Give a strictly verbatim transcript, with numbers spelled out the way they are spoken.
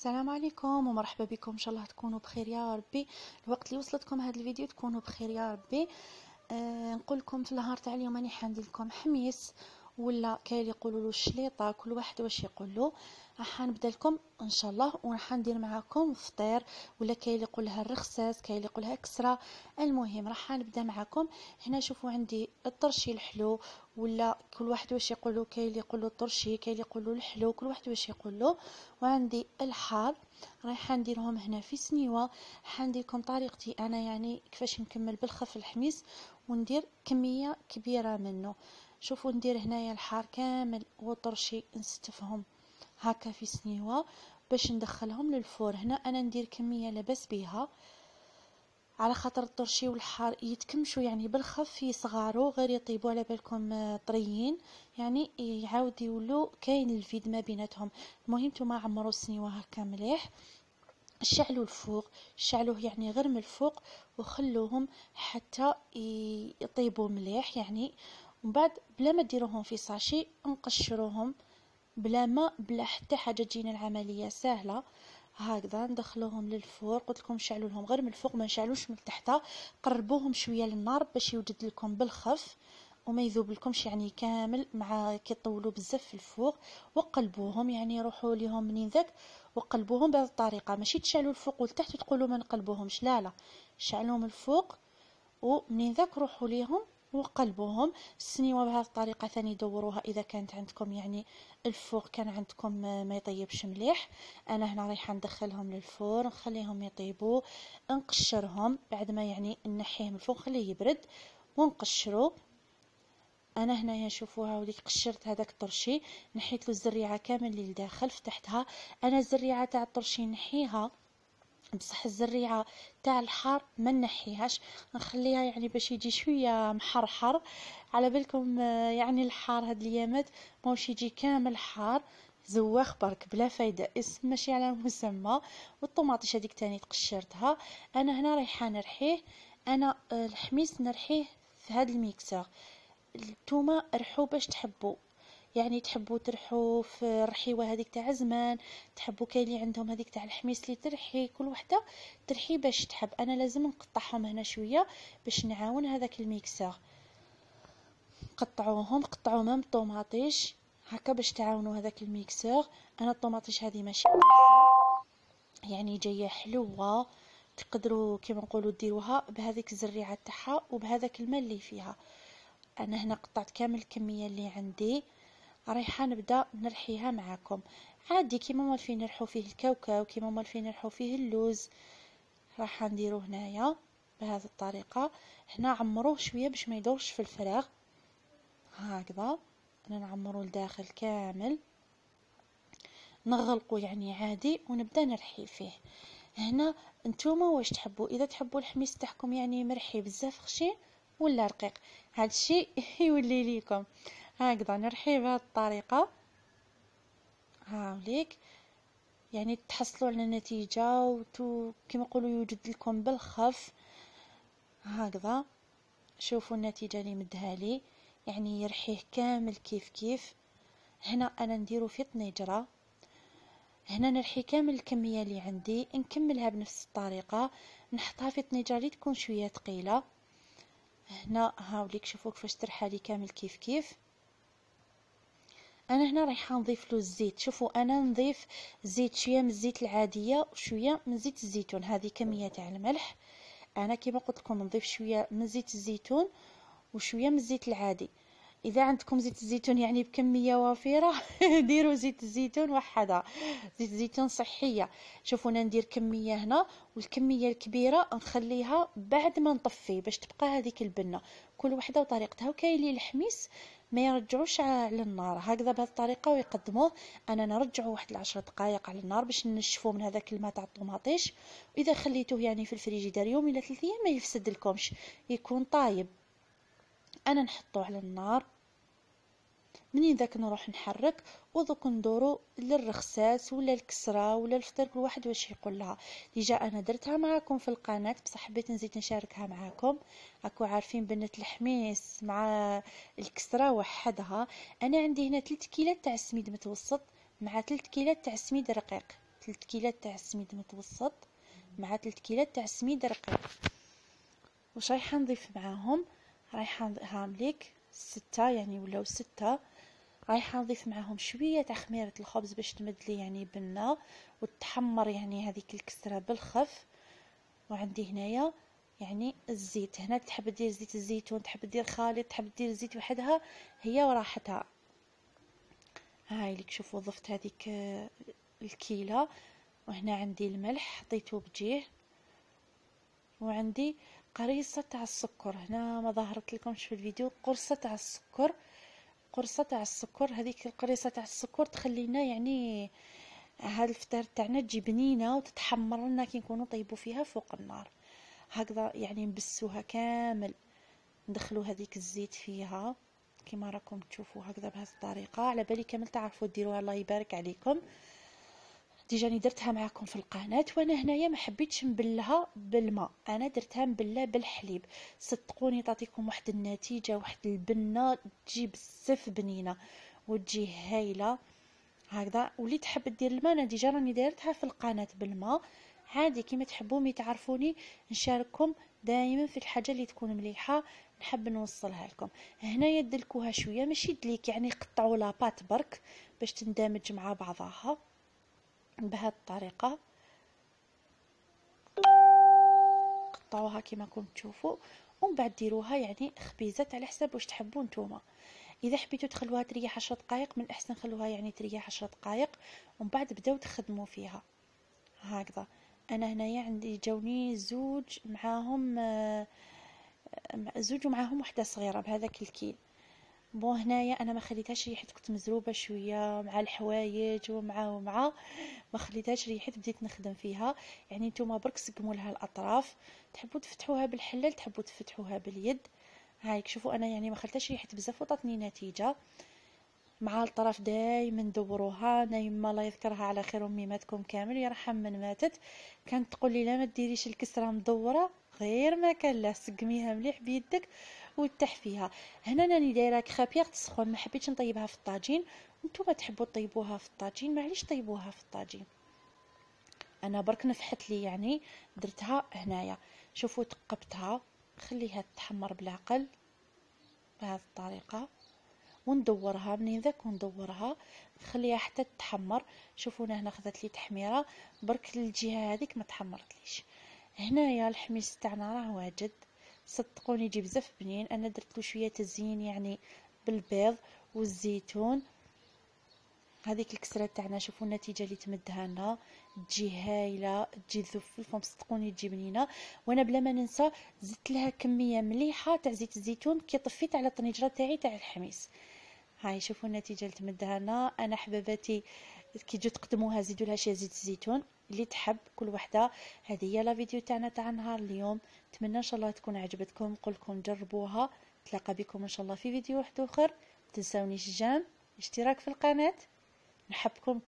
السلام عليكم ومرحبا بكم. ان شاء الله تكونوا بخير يا ربي. الوقت اللي وصلتكم هذا الفيديو تكونوا بخير يا ربي. آه نقول لكم في النهار تاع اليوم راني حندير لكم حميس، ولا كاين اللي يقولوا له الشليطه، كل واحد واش يقول له. راح نبدا لكم ان شاء الله وراح ندير معكم فطير، ولا كاين اللي يقول لها الرخساس، كاين اللي يقول لها كسره. المهم راح نبدا معكم. هنا شوفوا عندي الطرشي الحلو، ولا كل واحد واش يقول له، كاين اللي يقول له الطرشي، كاين اللي يقول له الحلو، كل واحد واش يقول له. وعندي الحار رايحه نديرهم هنا في سنيوه. حندير لكم طريقتي انا، يعني كيفاش نكمل بالخف الحميس وندير كميه كبيره منه. شوفوا ندير هنايا الحار كامل وطرشي نستفهم هكا في سنيوه باش ندخلهم للفور. هنا انا ندير كميه لاباس بها، على خاطر الطرشي والحار يتكمشوا يعني بالخف، يصغاروا غير يطيبوا على بالكم طريين، يعني يعاود يولوا كاين الفيد ما بيناتهم. المهم نتوما عمروا السنيوه هكا مليح، شعلوا الفوق، شعلوه يعني غير من الفوق، وخلوهم حتى يطيبوا مليح يعني. ومن بعد بلا ما ديروهم في ساشي نقشروهم بلا ما بلا حتى حاجه، تجينا العمليه سهله. هكذا ندخلوهم للفور. قلت لكم شعلوا لهم غير من الفوق، ما نشعلوش من تحت. قربوهم شويه للنار باش يوجد لكم بالخف وما يذوب لكمش يعني كامل مع كي طولوا بزاف في الفوق. وقلبوهم يعني يروحوا ليهم منين ذاك، وقلبوهم بهذه الطريقه، ماشي تشعلوا الفوق والتحت وتقولوا ما نقلبوهمش، لا لا، شعلوهم الفوق ومنين ذاك روحوا ليهم وقلبوهم. السنيوه بهذه الطريقه ثاني دوروها اذا كانت عندكم يعني الفوق كان عندكم ما يطيبش مليح. انا هنا رايحه ندخلهم للفور نخليهم يطيبوا، نقشرهم بعد ما يعني نحيه من الفوق نخليه يبرد ونقشره. انا هنايا شوفوها وليك قشرت هذاك الطرشي، نحيت له الزريعه كامل اللي لداخل فتحتها. انا الزريعه تاع الطرشي نحيها، بصح الزريعه تاع الحار ما نحيهاش، نخليها يعني باش يجي شويه محرحر. على بالكم يعني الحار هاد الايامات ماوش يجي كامل حار، زواخ برك بلا فايده، اسم ماشي على مسمى. والطوماطيش هذيك تاني تقشرتها. انا هنا رايحه نرحيه. انا الحميس نرحيه في هاد الميكسر. الثومه رحوا باش تحبوا، يعني تحبوا ترحوا في الرحيوه هذيك تاع زمان، تحبوا كاين اللي عندهم هذيك تاع الحميس اللي ترحي، كل وحده ترحي باش تحب. انا لازم نقطعهم هنا شويه باش نعاون هذاك الميكسر. قطعوهم، قطعوا مام الطوماطيش هكا باش تعاونوا هذاك الميكسر. انا الطوماطيش هذه ماشي يعني جايه حلوه، تقدروا كيما نقولوا ديروها بهذيك الزريعه تاعها وبهذاك الماء اللي فيها. انا هنا قطعت كامل الكميه اللي عندي، رايحه نبدا نرحيها معاكم عادي كيما مالفين نرحو فيه الكاوكاو، كيما مالفين نرحو فيه اللوز. راح نديرو هنايا بهذه الطريقه. هنا عمروه شويه باش ما يدورش في الفراغ هكذا. انا نعمرو لداخل كامل، نغلقو يعني عادي ونبدا نرحي فيه. هنا نتوما واش تحبوا، اذا تحبوا الحميس تاعكم يعني مرحي بزاف خشين ولا رقيق، هذا الشيء يولي ليكم. هكذا نرحيه بهذه الطريقه. هاوليك يعني تحصلوا على نتيجه وتو كما نقولوا يوجد لكم بالخف هكذا. شوفوا النتيجه اللي مدها لي، يعني يرحيه كامل كيف كيف. هنا انا نديرو في طنجره، هنا نرحي كامل الكميه اللي عندي، نكملها بنفس الطريقه، نحطها في طنجره اللي تكون شويه ثقيله. هنا هاوليك شوفوا كيفاش ترحى لي كامل كيف كيف. انا هنا رايحه نضيف له الزيت. شوفوا انا نضيف زيت شويه من الزيت العاديه وشويه من زيت الزيتون، هذه كميه تاع الملح. انا كما قلت لكم نضيف شويه من زيت الزيتون وشويه من الزيت العادي. اذا عندكم زيت الزيتون يعني بكميه وفيره ديروا زيت الزيتون وحدها، زيت الزيتون صحيه. شوفوا انا ندير كميه هنا، والكميه الكبيره نخليها بعد ما نطفي باش تبقى هذيك البنه. كل وحده وطريقتها. وكاين اللي الحميس ما يرجعوش على النار هكذا بهذه الطريقه ويقدموه. انا نرجعه واحد العشر دقائق على النار باش نشفوه من هذاك الماء تاع الطوماطيش. واذا خليتوه يعني في الفريجيدار يوم الى ثلاث ايام ما يفسد لكمش، يكون طايب. انا نحطه على النار، منين ذاك نروح نحرك وذوك ندورو للرخساس ولا الكسره ولا الفطير، كل واحد واش يقول لها. ديجا انا درتها معكم في القناه بصح حبيت نزيد نشاركها معكم. راكو عارفين بنه الحميس مع الكسره وحدها. انا عندي هنا ثلاثة كيلات تاع السميد متوسط مع ثلاثة كيلات تاع السميد رقيق. ثلاث كيلات تاع السميد متوسط مع ثلاث كيلات تاع السميد رقيق. واش رايحه نضيف معاهم؟ رايحه هامليك ستة يعني ولاو ستة. رايحه نضيف معاهم شويه تاع خميره الخبز باش تمد لي يعني بنه وتحمر يعني هذيك الكسره بالخف. وعندي هنايا يعني الزيت، هنا تحب دير زيت الزيتون، تحب دير خالط، تحب دير الزيت وحدها، هي وراحتها. هاي لك شوفوا ضفت هذيك الكيله. وهنا عندي الملح حطيته بجيه، وعندي قريصه تاع السكر. هنا ما ظهرت لكمش في الفيديو، قرصه تاع السكر، قرصه تاع السكر. هذيك القريصه تاع السكر تخلينا يعني هاد الفطير تاعنا تجي بنينه وتتحمر لنا كي نكونوا طيبوا فيها فوق النار. هكذا يعني نبسوها كامل، ندخلوا هذيك الزيت فيها كما راكم تشوفوا هكذا بهذه الطريقه. على بالي كامل تعرفوا ديروها، الله يبارك عليكم. ديجاني درتها معكم في القناه. وانا هنايا ما حبيتش نبلها بالماء، انا درتها مبله بالحليب. صدقوني تعطيكم واحد النتيجه، واحد البنه تجي بزاف بنينه وتجي هايله هكذا. واللي تحب دير الماء انا ديجا راني دايرتها في القناه بالماء عادي كيما تحبوا. مي تعرفوني نشارككم دائما في الحاجه اللي تكون مليحه نحب نوصلها لكم. هنايا دلكوها شويه ماشي دليك يعني قطعوا لاباط برك باش تندمج مع بعضها بهذه الطريقه. قطعوها كيما راكم تشوفوا، ومن بعد ديروها يعني خبيزات على حسب واش تحبوا نتوما. اذا حبيتوا تخلوها تريح عشر دقائق من الاحسن خلوها يعني تريح عشر دقائق، ومن بعد بداو تخدموا فيها هكذا. انا هنايا عندي جاوني زوج معاهم زوج ومعاهم وحده صغيره بهذاك الكيل. بون هنايا انا ما خليتهاش ريحه، كنت مزروبه شويه مع الحوايج ومع ومع ما خليتهاش ريحه، بديت نخدم فيها. يعني نتوما برك سقموا لها الاطراف، تحبوا تفتحوها بالحلال تحبوا تفتحوها باليد. هايك شوفوا انا يعني ما خليتهاش ريحه بزاف وطاتني نتيجه. مع الطرف دائما دوروها. نايمه الله يذكرها على خير امي ماتكم كامل يرحم من ماتت، كانت تقول لي لا ما ديريش الكسره مدوره غير ما كان لا سقميها مليح بيدك وتحفيها. هنا راني دايره كرابيغ تسخن، ما حبيتش نطيبها في الطاجين. نتوما تحبوا تطيبوها في الطاجين معليش طيبوها في الطاجين. انا برك نفحت لي يعني درتها هنايا. شوفوا تقبتها خليها تحمر بالعقل بهذه الطريقه، وندورها منين ذاك وندورها نخليها حتى تتحمر. شوفونا هنا خذت لي تحميره برك الجهه هذيك ما تحمرتليش. هنايا الحميص تاعنا راه واجد، صدقوني يجي بزاف بنين. انا درت له شويه تزيين يعني بالبيض والزيتون. هذيك الكسره تاعنا شوفوا النتيجه اللي تمدها لنا تجي هايله، تجي ذوف صدقوني تجي بنينه. وانا بلا ما ننسى زدت لها كميه مليحه تاع زيت الزيتون كي طفيت على الطنجره تاعي تاع الحميص. هاي شوفوا النتيجه اللي تمدها لنا. انا حباباتي كي تجوا تقدموها زيدوا لها شويه زيت الزيتون اللي تحب كل وحده. هذه هي لا فيديو تاعنا تاع نهار اليوم، نتمنى ان شاء الله تكون عجبتكم. نقول لكم جربوها. نتلاقى بكم ان شاء الله في فيديو واحد اخر. تنساونيش جيم اشتراك في القناه. نحبكم.